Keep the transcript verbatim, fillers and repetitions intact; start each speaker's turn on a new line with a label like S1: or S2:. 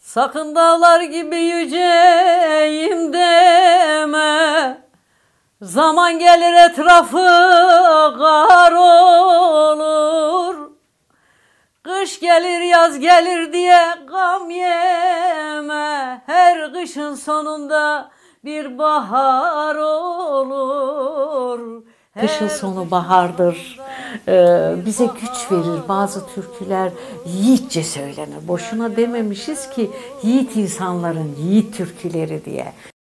S1: Sakın dağlar gibi yüceyim deme. Zaman gelir etrafı kar olur. Kış gelir yaz gelir diye gam yeme. Her kışın sonunda bir bahar olur. Kışın sonu bahardır. Ee, bize güç verir. Bazı türküler yiğitçe söylenir. Boşuna dememişiz ki yiğit insanların yiğit türküleri diye.